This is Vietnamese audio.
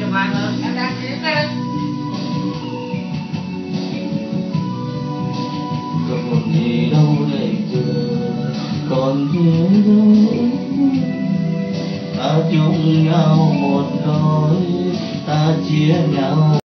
chụp ảnh rồi, em đang kiếm đây. Còn gì đâu để chờ, còn thế đâu. Ta chung nhau một đôi, ta chia nhau